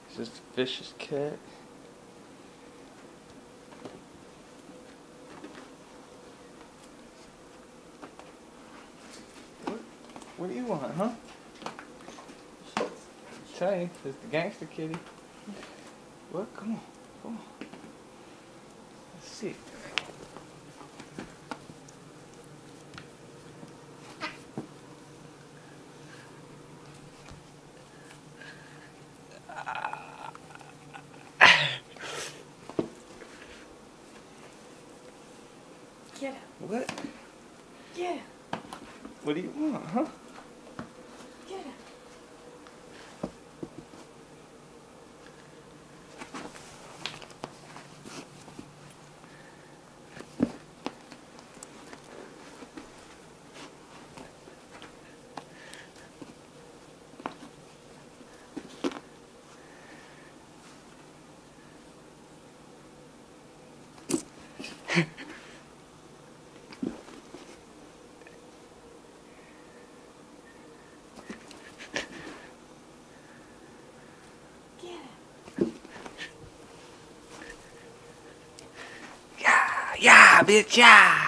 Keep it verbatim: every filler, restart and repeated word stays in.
Is this a vicious cat? What, what do you want, huh? Tell you, it's the gangster kitty. What? Come on, come on. Let's see. Get out. What? Get out. What do you want, huh? Get out. Yeah, yeah, bitch, yeah.